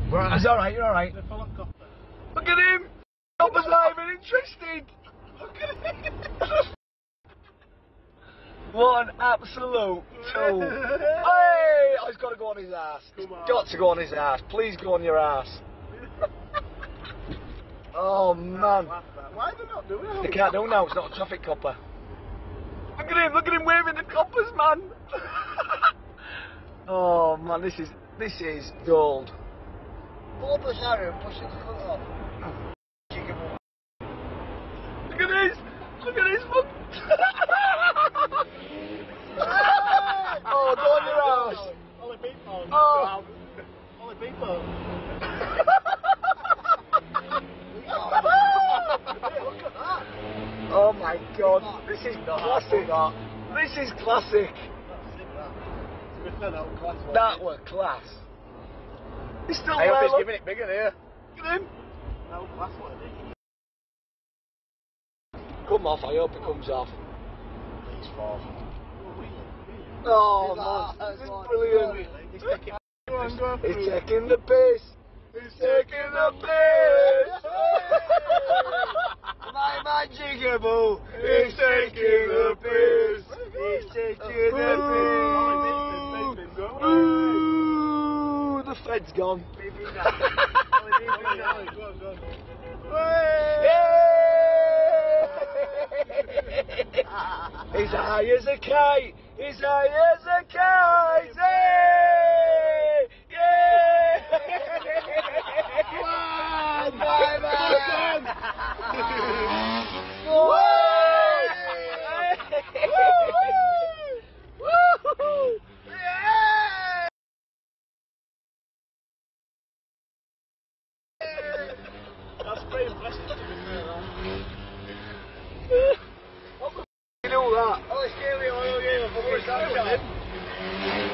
It's alright, you're alright. Look at him! Copper's not even interested! Look at him! What an absolute tool! Hey! Oh, he's got to go on his ass. He's got to go on his ass. Please go on your ass. Oh man. Why are they not doing it? They can't do now, it's not a traffic copper. Look at him waving the coppers, man! Oh man, this is gold. Pull up the shower and push it the foot off. Look at this! Look at this! Look! Oh, go on your ass! Only people. Oh! Only people. Oh my god, this is classic. This is classic. That were class. He's still I hope there, he's giving it bigger here. Look at him. No, that's what it is. Come off, I hope it comes off. He's fourth. Oh man, this is brilliant. He's taking He's taking the piss. He's taking the piss. My jigaboo. He's taking the piss. He's taking the piss. Ooh, the Fed's gone. He's high as a kite. He's high as a kite. Hey! Yeah! One, bye bye. That's pretty impressive to be fair, What the f*** you do that? Oh, it's scary, oh, yeah,